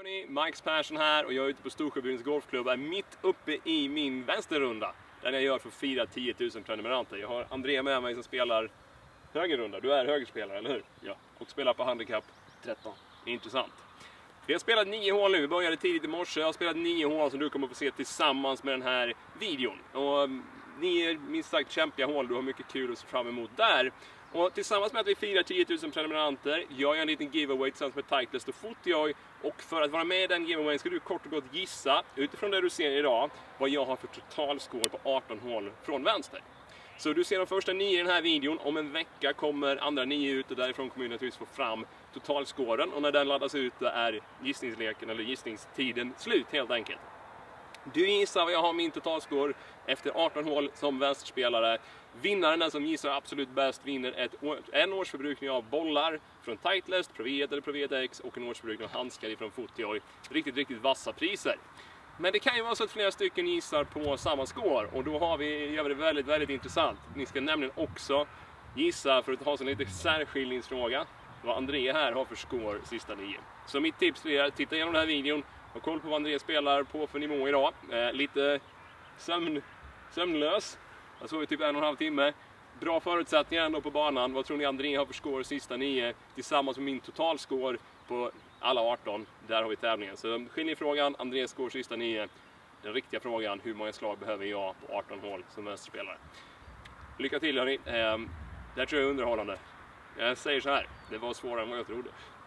Hörni, Max Persson här och jag är ute på Storsjöbyns golfklubb, är mitt uppe i min vänsterrunda. Den jag gör för att fira 10 000 prenumeranter. Jag har André med mig som spelar högerrunda. Du är högerspelare, eller hur? Ja. Och spelar på handikapp 13. Intressant. Vi har spelat 9 hål nu, vi började tidigt i morse. Jag har spelat 9 hål som du kommer att få se tillsammans med den här videon. Och 9 minst sagt kämpiga hål, du har mycket kul att se fram emot där. Och tillsammans med att vi firar 10 000 prenumeranter gör jag en liten giveaway tillsammans med Titleist och FootJoy. Och för att vara med i den giveawayen ska du kort och gott gissa, utifrån det du ser idag, vad jag har för totalscore på 18 hål från vänster. Så du ser de första 9 i den här videon, om en vecka kommer andra 9 ut och därifrån kommer du naturligtvis få fram totalscoren. Och när den laddas ut är gissningsleken eller gissningstiden slut helt enkelt. Du gissar vad jag har min totalscore efter 18 hål som vänsterspelare. Vinnaren, den som gissar absolut bäst, vinner en årsförbrukning av bollar från Titleist, Provet eller Provet X och en årsförbrukning av handskar från FootJoy. Riktigt vassa priser. Men det kan ju vara så att flera stycken gissar på samma score och då gör vi det väldigt intressant. Ni ska nämligen också gissa, för att ha en lite särskiljningsfråga, vad André här har för score sista 9. Så mitt tips är att titta igenom den här videon och kolla på vad André spelar på för nivå idag. Lite sömnlös. Jag såg typ 1,5 timme. Bra förutsättningar ändå på banan. Vad tror ni André har för score sista 9 tillsammans med min totalscore på alla 18? Där har vi tävlingen. Så skiljerfrågan, Andrés score sista 9. Den riktiga frågan, hur många slag behöver jag på 18 hål som vänsterspelare? Lycka till hörni. Det här tror jag är underhållande. Jag säger så här, det var svårare än vad jag trodde.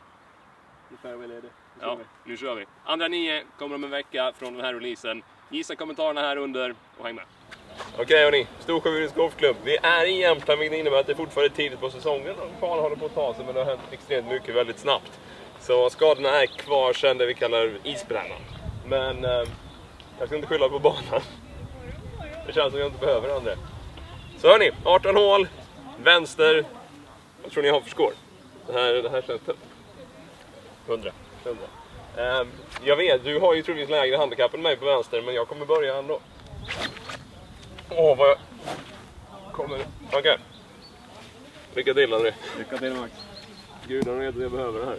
Ja, nu kör vi. Andra 9 kommer om en vecka från den här releasen. Gissa kommentarerna här under och häng med. Okej hörni, Storsjöbyns golfklubb. Vi är i Jämtland, vilket innebär att det fortfarande är tidigt på säsongen. Kvarn håller på att ta sig, men det har hänt extremt mycket väldigt snabbt. Så skadorna är kvar sedan det vi kallar isbrännan. Men jag ska inte skylla på banan. Det känns som jag inte behöver andra. Så hörni, 18 hål, vänster. Vad tror ni jag har för score? Det här känns tufft. 100. Jag vet, du har ju troligtvis lägre handikapp än mig på vänster, men jag kommer börja ändå. Vad jag kommer. Okej. Lycka till André. Lycka till Max. Gudarna vet att jag behöver det här.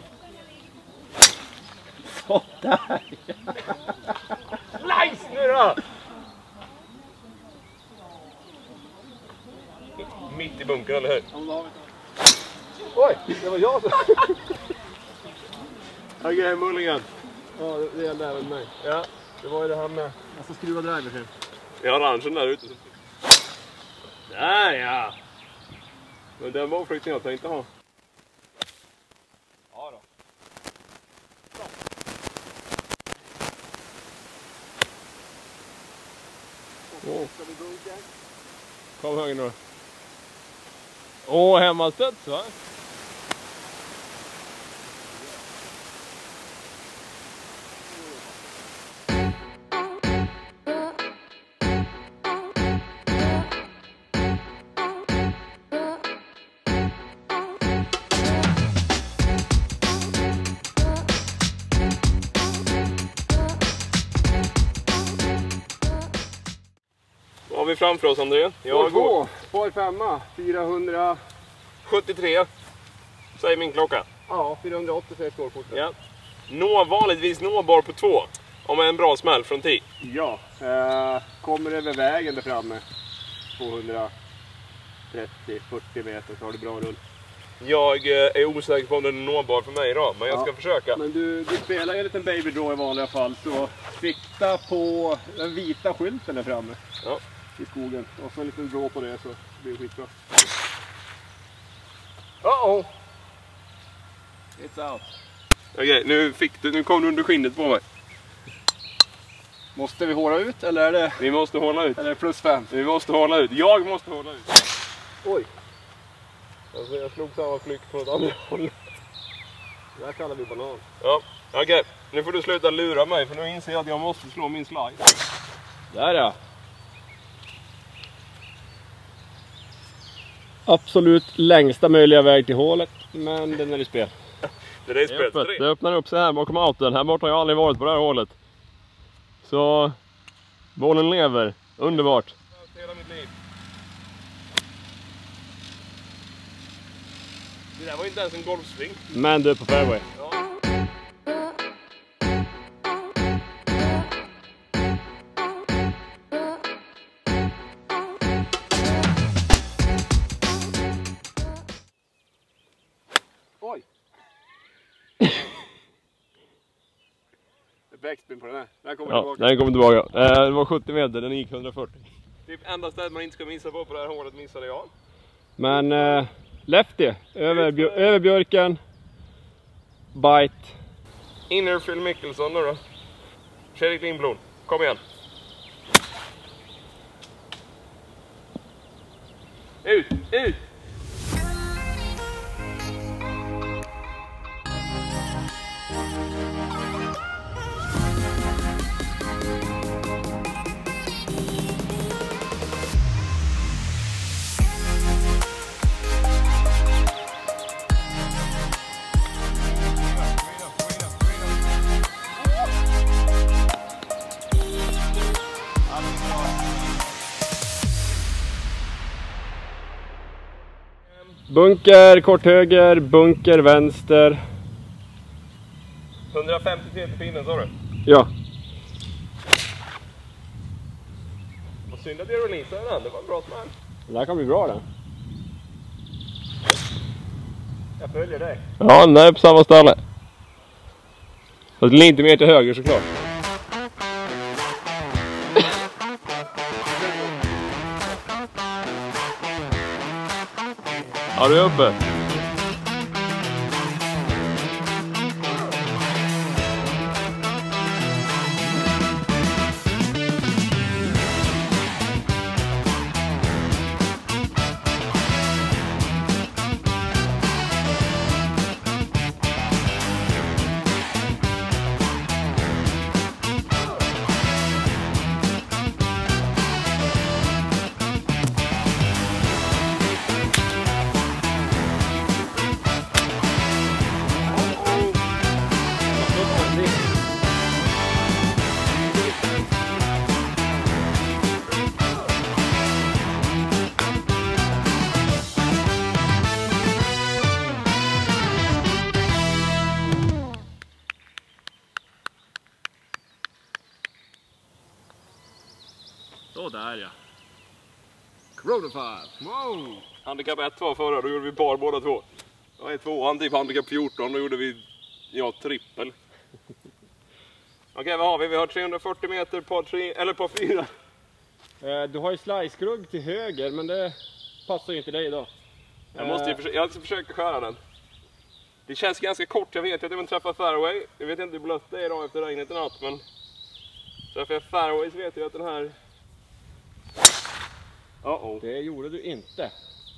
Sådär! Nice nu då! Mitt i bunkern, eller hur? Oj, det var jag som... Okej, Mulligan. Ja, det är där med mig. Ja, det var ju det här med... Jag ska skruva driver sen. Jag har orangen där ute. Där ja! Men den var frukten jag tänkte ha. Ja då. Ska vi bunka? Kom höger nu. Åh, hemmastuds va? Vad har vi framför oss André? Jag går. Par 5, 473. Säger min klocka. Ja, 486 år fort. Ja. Vanligtvis nåbar på 2. Om en bra smäll från 10. Ja, kommer över vägen där framme. 230-40 meter så har du bra rull. Jag är osäker på om den är nåbar för mig idag, men jag ska försöka. Men du spelar ju en liten baby draw i vanliga fall, så sikta på den vita skylten där framme. Ja. I skogen. Och så en liten draw på det så blir det skitbra. Uh-oh! It's out. Okej, nu kom du under skinnet på mig. Måste vi hålla ut eller är det... Vi måste hålla ut. Eller plus 5? Vi måste hålla ut. Jag måste hålla ut. Oj! Alltså jag slog samma flykt från ett andra hållet. Det här kallar vi banan. Ja, okej. Nu får du sluta lura mig för nu inser jag att jag måste slå min slide. Där ja! Absolut längsta möjliga väg till hålet, men den är i spel. Det är spel. Det öppnar upp sig här bakom outen. Här borta har jag aldrig varit på det här hålet. Så bollen lever. Underbart. Hela mitt liv. Det där var inte ens en golfsving. Men du är på fairway. Ja. Backspin på den här. Den kommer Ja, tillbaka. den kommer tillbaka. Det var 70 meter, den gick 140. Typ enda stället man inte ska missa på det här hålet missade jag. Men lefty, över björken. Bite. Inner Phil Mickelson nu då. Fredrik Lindblom, kom igen. Ut, ut! Bunker, kort höger, bunker, vänster. 153 till pinnen, sa du? Ja. Vad synd att jag releasade den, det var en bra smäll. Det här kan bli bra det. Jag följer dig. Ja, den är på samma ställe. Fast lite mer till höger såklart. Ja, du är uppe. Så där ja. Coronavirus. Wow! Handikapp 1 var förra, då gjorde vi par båda två. Jag är tvåan, typ handikapp 14, då gjorde vi trippel. Okej, vad har vi? Vi har 340 meter par 3, eller par 4. Du har ju slice-grugg till höger, men det passar ju inte dig idag. Jag ska försöka skära den. Det känns ganska kort, jag vet att jag vill träffa fairway. Jag vet inte hur blött det är idag efter regnet i natt, men träffar jag fairway så vet jag att den här... Det gjorde du inte.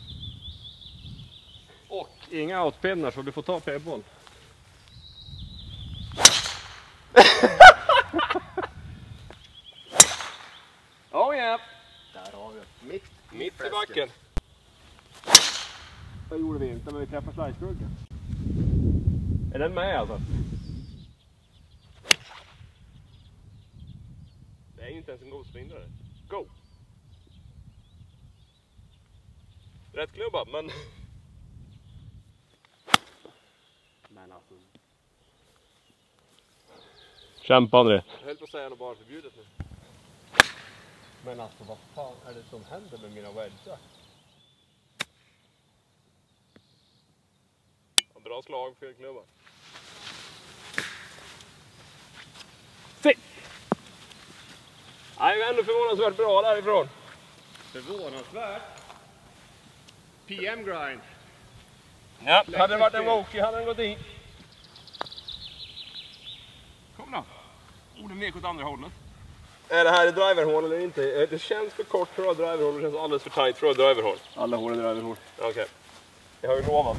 Och inga outpinnar, så du får ta p-boll. Oh yeah! Där har vi. Mitt i backen. Det gjorde vi inte, men vi träffade slice-gruggen. Är den med alltså? Det är ju inte ens en god spindare. Go! Rätt klubba, men... Men alltså. Kämpa André. Jag höll på att säga något bara förbjudet nu. Men alltså vad fan är det som händer med mina wedgar? Bra slag, fel klubba. Se! Nej, men ändå förvånansvärt bra därifrån. Förvånansvärt. PM grind. Ja, hade det varit en Wokey hade den gått in. Kom då. Den vek åt andra hållet. Är det här ett driverhål eller inte? Det känns för kort för att ha driverhål och det känns alldeles för tight för att ha driverhål. Alla hål är driverhål. Okej. Jag har ju lovat.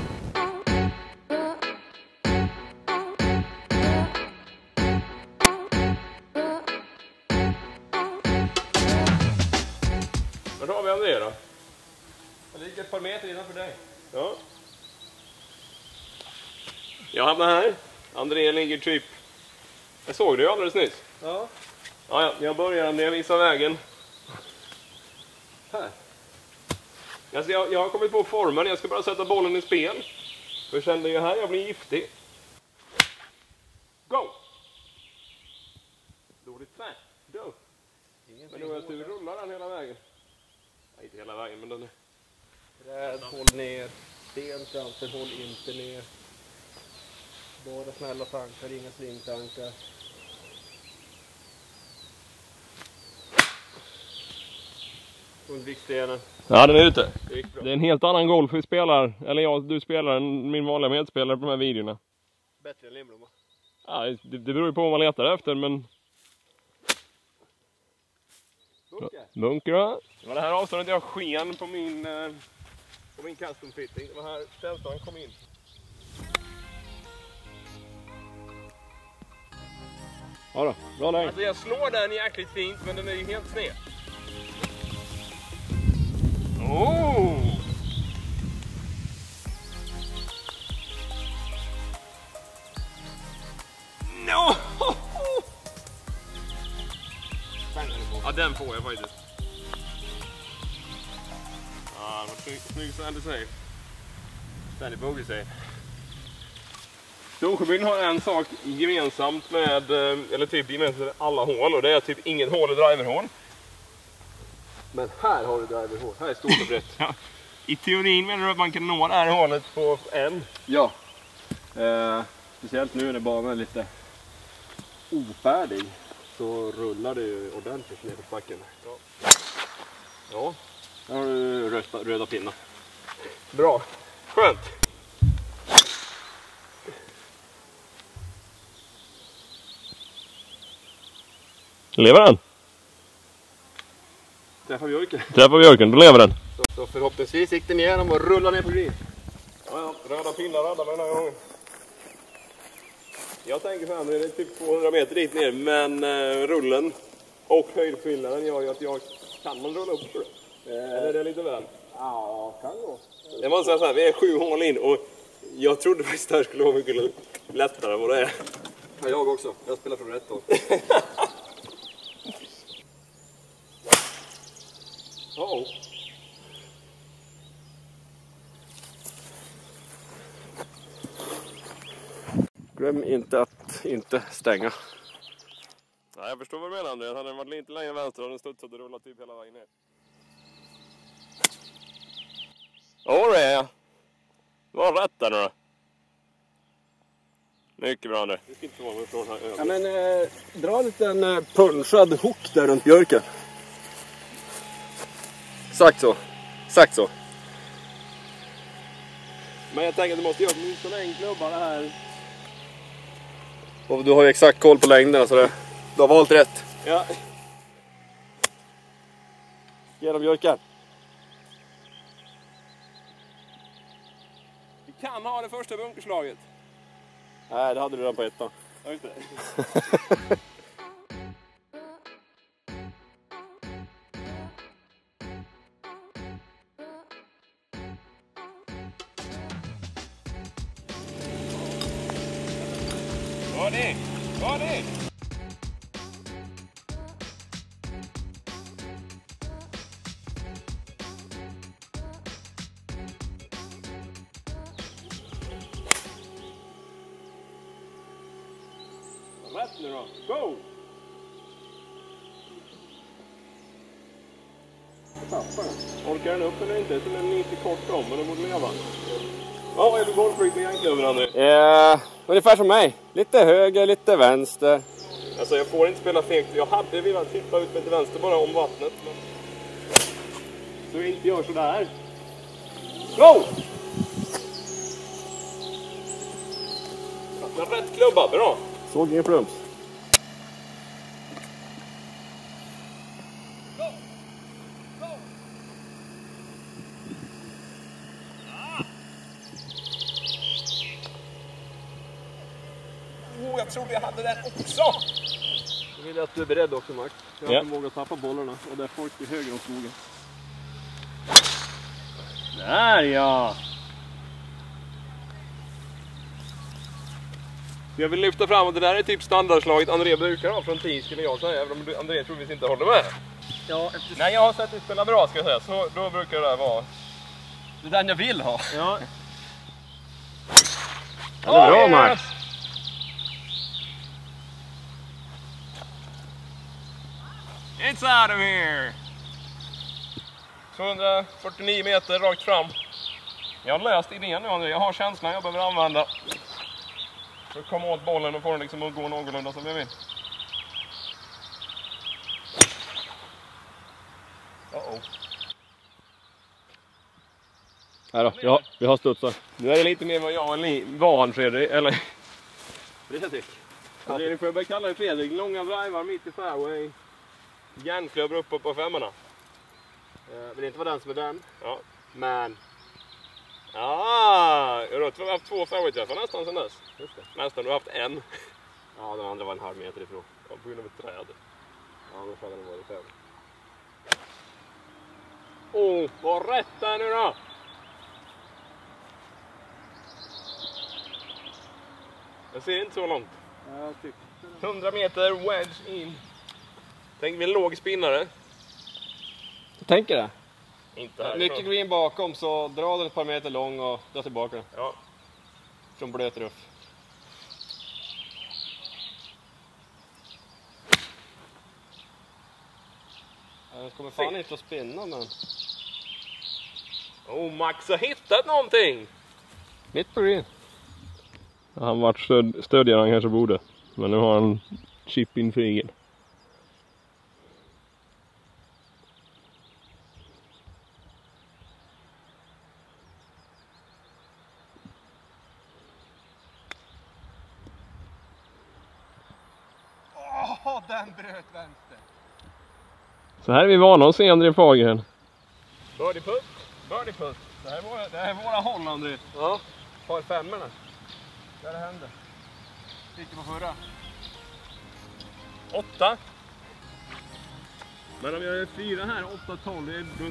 Var har vi André då? Det ligger ett par meter innanför dig. Ja. Jag hamnar här. André ligger typ... Jag såg det ju alldeles nyss. Ja. Ja, jag börjar André, visa vägen. Här. Alltså jag har kommit på formen, jag ska bara sätta bollen i spel. För jag kände ju här, jag blir giftig. Go! Dåligt tvärt. Go! Men då jag tur rullar den hela vägen. Nej, inte hela vägen, men den är... Träd, håll ner. Sten, kanter, håll inte ner. Bara snälla tankar, inga slingtankar. Undvikstenen. Ja, den är ute. Det gick bra. Det är en helt annan golf vi spelar, eller du spelar än min vanliga medspelare på de här videorna. Bättre än Lindblom. Ja, det beror ju på vad man letar efter, men... Bunkra. Det var det här avståndet jag sken på min custom fitting. Det var här känslan kom in. Ja då, bra läge. Alltså jag slår den jäkligt fint, men den är ju helt sned. Oh! No! Ja, den får jag faktiskt. Ja, det var snygg sandy safe. Sandy bogey safe. Storsjöbyn har en sak gemensamt med, eller typ gemensamt med alla hål, och det är typ inget hål i driverhål. Men här har du driverhål. Här är stort och brett. Ja. I teorin menar du att man kan nå det här hålet på en? Ja. Speciellt nu när banan är lite ofärdig. Så rullar det ju ordentligt ner på backen. Ja. Där har du röda pinnar. Bra. Skönt. Lever den? Träffar björken. Träffar björken, då lever den. Så förhoppningsvis gick den igenom och rullar ner på green. Ja, röda pinnar räddar mig den här gången. Jag tänker så här, det är typ 200 meter dit ner, men rullen och höjdskillnaden gör ju att jag kan man rulla upp för det. Eller är det lite väl? Ja, kan gå. Jag måste säga så här, vi är 7 hål in och jag trodde faktiskt det här skulle vara mycket lättare än vad det är. Ja, jag också. Jag spelar från rätt håll. Oh. Glöm inte att inte stänga. Nej, jag förstår vad du menar, André. Hade den varit lite längre vänster och den studsat och rullat typ hela vägen ner. Ja, det är. Det var rätt där nu då. Mycket bra nu. Du ska inte vara med från här över. Ja, men dra en liten punchad hook där runt björken. Exakt så. Exakt så. Men jag tänker att du måste göra åtminstone en klubba det här. Och du har ju exakt koll på längderna så du har valt rätt. Ja. Genom björken. Vi kan ha det första bunkerslaget. Nej, det hade du redan på ettan. Ja, just det. Vad är det? Vad är det? Rätt nu då. Go! Orkar den upp eller inte? Så den är lite kort om, men den borde leva. Ja, är du golfreak med jankklubben, André? Ungefär som mig. Lite höger, lite vänster. Alltså jag får inte spela fegt. Jag hade velat tippa ut med till vänster bara om vattnet. Men... Så jag inte gör sådär. Go! Men rätt klubba, bra. Såg ingen plums. Jag trodde jag hade den också. Jag vill att du är beredd också, Max. Jag Ja. har förmåga att tappa bollarna och det är folk i höger om skogen. Där ja! Jag vill lyfta fram att det där är typ standardslaget André brukar ha från 10 skulle jag säga. Även om André troligtvis inte håller med. Ja, Nej, jag har sett dig spela bra ska jag säga. Så då brukar det där vara... det är den jag vill ha. Ja. Det är bra, Max. It's out of here! 249 meter rakt fram. Jag har läst idén nu, André. Jag har känslan jag behöver använda för att komma åt bollen och få den liksom att gå någorlunda som jag vill. Uh-oh. Här då, vi har studsar. Nu är det lite mer vad jag är van, Fredrik. Eller Fredrik. Fredrik får jag börja kalla dig Fredrik. Långa drivar mitt i fairway. Järnklöver uppe på femmorna. Vill inte vara den som är den. Ja. Men. Jag tror vi har haft 2 fairway-träffar nästan sedan dess. Just det. Nästan, du har haft en. Ja, den andra var en halv meter ifrån. Ja, på grund av ett träd. Ja, då hade den varit 5. Vad rätt där nu då! Jag ser inte så långt. Jag tyckte 100 meter wedge in. Tänk vi en låg spinnare. Jag tänker det. Inte här. Mycket green bakom, så dra den ett par meter lång och dra tillbaka den. Ja. Från blöt ruff. Den kommer fan inte att spinna, men... Max har hittat någonting! Mitt på green. Han vart stödjare han kanske borde. Men nu har han chip in figen. Den bröt vänster. Så här är vi vana att se André Fagerhen. Birdie-putt. Birdie-putt. Det här är våra håll, André. Ja, par femmorna. Där det händer. Gick det på förra? 8. Men om jag är 4 här, 8-12, då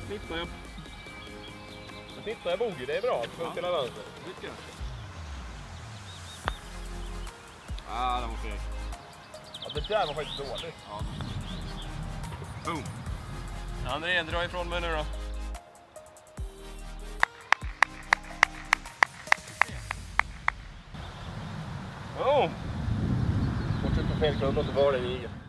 snittar jag bogey. Det är bra. Putt hela vänster. Tycker jag. Ah, den var feg. Ja, det där var faktiskt dåligt. Ja. Boom. André, dra ifrån mig nu då. Bortsett på fel klubba så var det en igel.